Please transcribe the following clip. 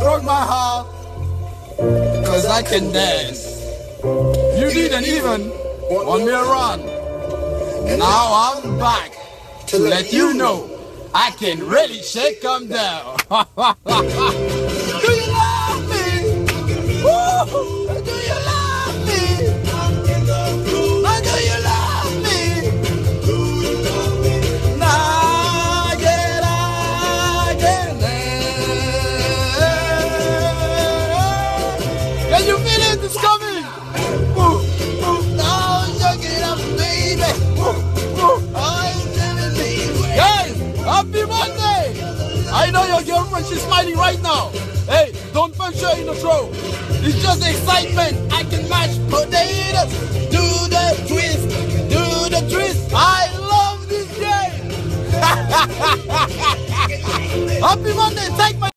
broke my heart, cause I can dance. You didn't even want me around. Now I'm back to let you know I can really shake 'em down. Do you love me? Woo! Do you love me? Now do you love me? Now get can you feel it? It's coming! Now shake it up, baby! Guys, happy Monday! I know your girlfriend, she's smiling right now. Hey, don't punch her in the throat. It's just excitement. I can mash potatoes. Do the twist. Do the twist. I love this game. Happy Monday. Take my